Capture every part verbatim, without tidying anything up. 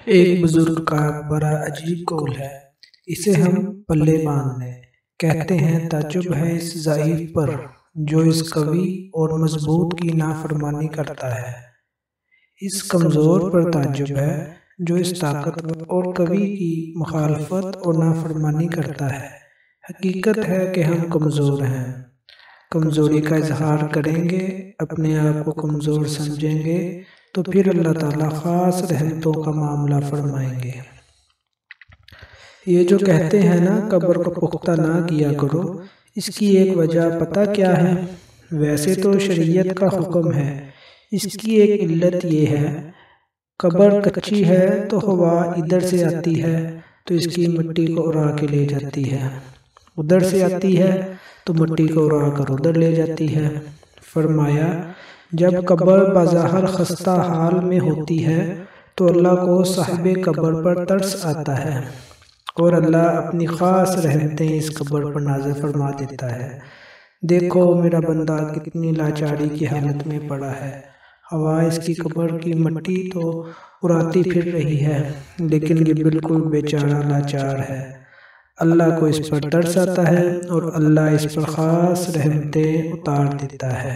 ایک بزرگ کا بڑا عجیب قول ہے، اسے ہم پلے باندھ لیں۔ کہتے ہیں تعجب ہے اس ضعیف پر جو اس قوی اور مضبوط کی نافرمانی کرتا ہے۔ اس کمزور پر تعجب ہے جو اس طاقتور اور قوی کی مخالفت اور نافرمانی کرتا ہے۔ حقیقت ہے کہ ہم کمزور ہیں، کمزوری کا اظہار کریں گے، اپنے آپ کو کمزور سمجھیں گے تو پھر اللہ تعالیٰ خاص رحمتوں کا معاملہ فرمائیں گے۔ یہ جو کہتے ہیں نا قبر کو پختہ نہ کیا کرو، اس کی ایک وجہ پتہ کیا ہے؟ ویسے تو شریعت کا حکم ہے، اس کی ایک علت یہ ہے، قبر کچی ہے تو ہوا ادھر سے آتی ہے تو اس کی مٹی کو اڑا کے لے جاتی ہے، ادھر سے آتی ہے تو مٹی کو اڑا کر ادھر لے جاتی ہے۔ فرمایا جب قبر بظاہر خستہ حال میں ہوتی ہے تو اللہ کو صاحب قبر پر ترس آتا ہے اور اللہ اپنی خاص رحمتیں اس قبر پر نازل فرما دیتا ہے۔ دیکھو میرا بندہ کتنی لاچاری کی حالت میں پڑا ہے، ہوا اس کی قبر کی مٹی تو اڑاتی پھر رہی ہے لیکن یہ بالکل بیچارہ لاچار ہے۔ اللہ کو اس پر ترس آتا ہے اور اللہ اس پر خاص رحمتیں اتار دیتا ہے۔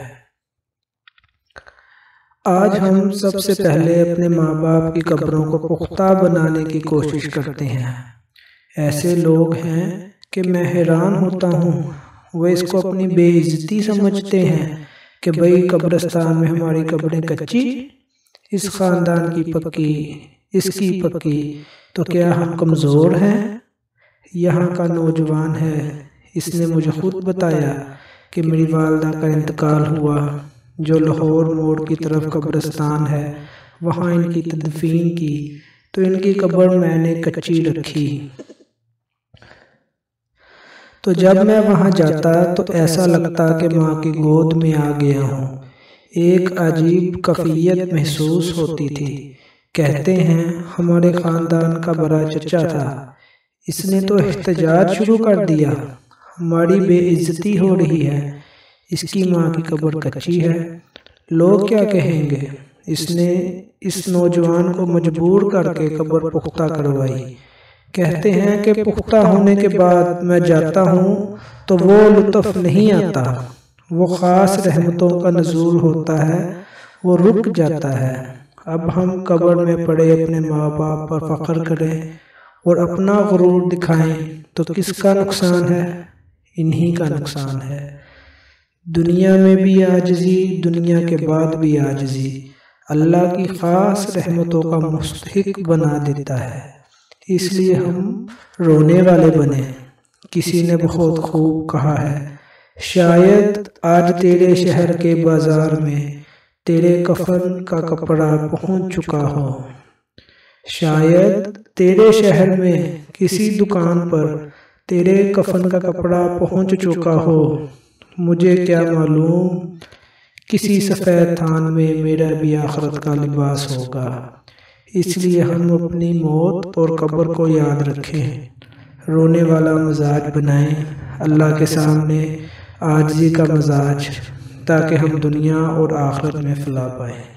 آج ہم سب سے پہلے اپنے ماں باپ کی قبروں کو پختہ بنانے کی کوشش کرتے ہیں۔ ایسے لوگ ہیں کہ میں حیران ہوتا ہوں، وہ اس کو اپنی بے عزتی سمجھتے ہیں کہ بھئی قبرستان میں ہماری قبریں کچی، اس خاندان کی پکی، اس کی پکی، تو کیا ہم کمزور ہیں؟ یہاں کا نوجوان ہے، اس نے مجھے خود بتایا کہ میری والدہ کا انتقال ہوا، جو لاہور موڑ کی طرف قبرستان ہے وہاں ان کی تدفین کی تو ان کی قبر میں نے کچی رکھی، تو جب میں وہاں جاتا تو ایسا لگتا کہ ماں کی گود میں آ گیا ہوں، ایک عجیب کیفیت محسوس ہوتی تھی۔ کہتے ہیں ہمارے خاندان کا بڑا چچا تھا، اس نے تو احتجاج شروع کر دیا، ہماری بے عزتی ہو رہی ہے، اس کی ماں کی قبر کچی ہے، لوگ کیا کہیں گے؟ اس نے اس نوجوان کو مجبور کر کے قبر پختہ کروائی۔ کہتے ہیں کہ پختہ ہونے کے بعد میں جاتا ہوں تو وہ لطف نہیں آتا، وہ خاص رحمتوں کا نزول ہوتا ہے، وہ رک جاتا ہے۔ اب ہم قبر میں پڑے اپنے ماں باپ پر فخر کریں اور اپنا غرور دکھائیں تو کس کا نقصان ہے؟ انہی کا نقصان ہے۔ دنیا میں بھی عاجزی، دنیا کے بعد بھی عاجزی اللہ کی خاص رحمتوں کا مستحق بنا دیتا ہے، اس لیے ہم رونے والے بنے۔ کسی نے بہت خوب کہا ہے، شاید آج تیرے شہر کے بازار میں تیرے کفن کا کپڑا پہنچ چکا ہو، شاید تیرے شہر میں کسی دکان پر تیرے کفن کا کپڑا پہنچ چکا ہو، مجھے کیا معلوم کسی سفید تھان میں میرا بھی آخرت کا لباس ہوگا۔ اس لیے ہم اپنی موت اور قبر کو یاد رکھیں، رونے والا مزاج بنائیں، اللہ کے سامنے عاجزی کا مزاج، تاکہ ہم دنیا اور آخرت میں فلاح پائیں۔